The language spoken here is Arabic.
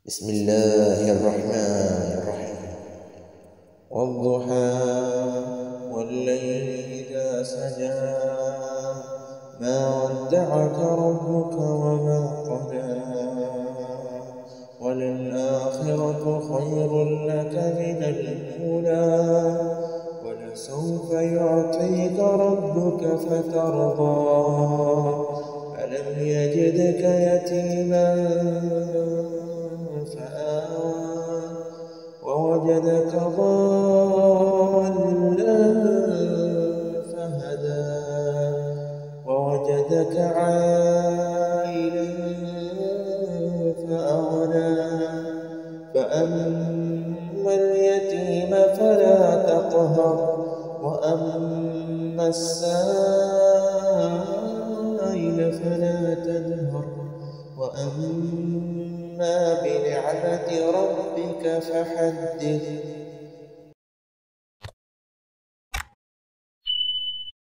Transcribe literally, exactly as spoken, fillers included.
بسم الله الرحمن الرحيم والضحى والليل إذا سجى ما ودعك ربك وما قلى وللآخرة خير لك من الأولى ولسوف يعطيك ربك فترضى ألم يجدك يتيما فآوى ووجدك ضالا فهدى ووجدك عائلا فأغنى فأما اليتيم فلا تقهر وأما السائل فلا تنهر وأما بنعمة ربك فحدث